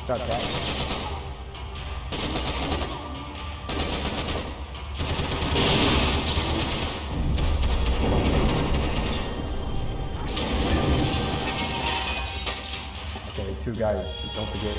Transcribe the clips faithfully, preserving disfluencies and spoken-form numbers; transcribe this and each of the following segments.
Start that. Okay, two guys, don't forget.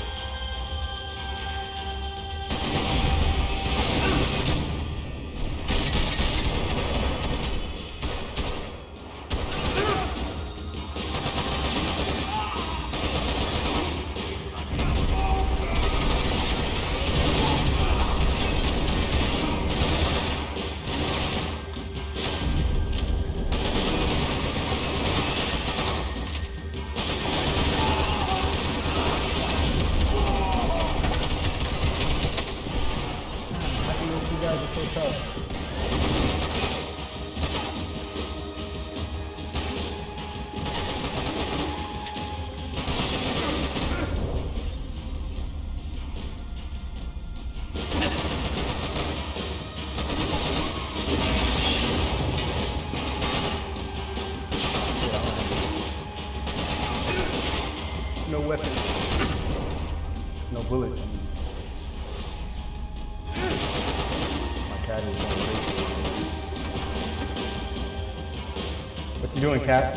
No weapons. No bullets. My cat is going crazy. What you doing, cat?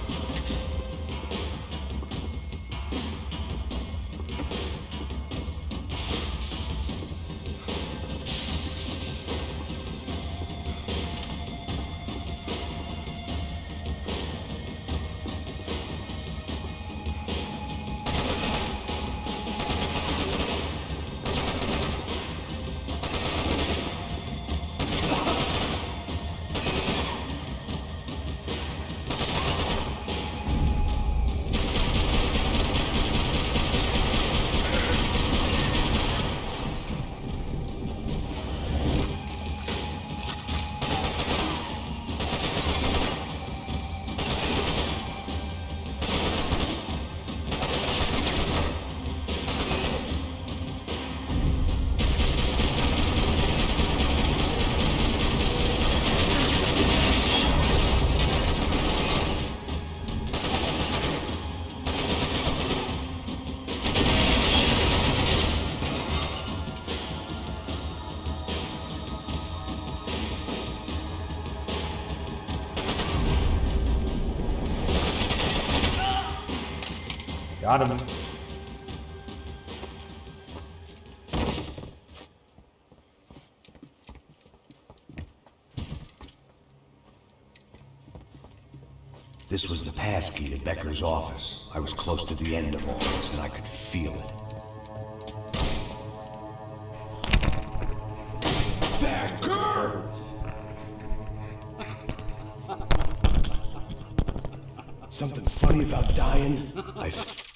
Got him. This was the passkey to Becker's office. I was close to the end of all this, and I could feel it. Becker! Something funny about dying? I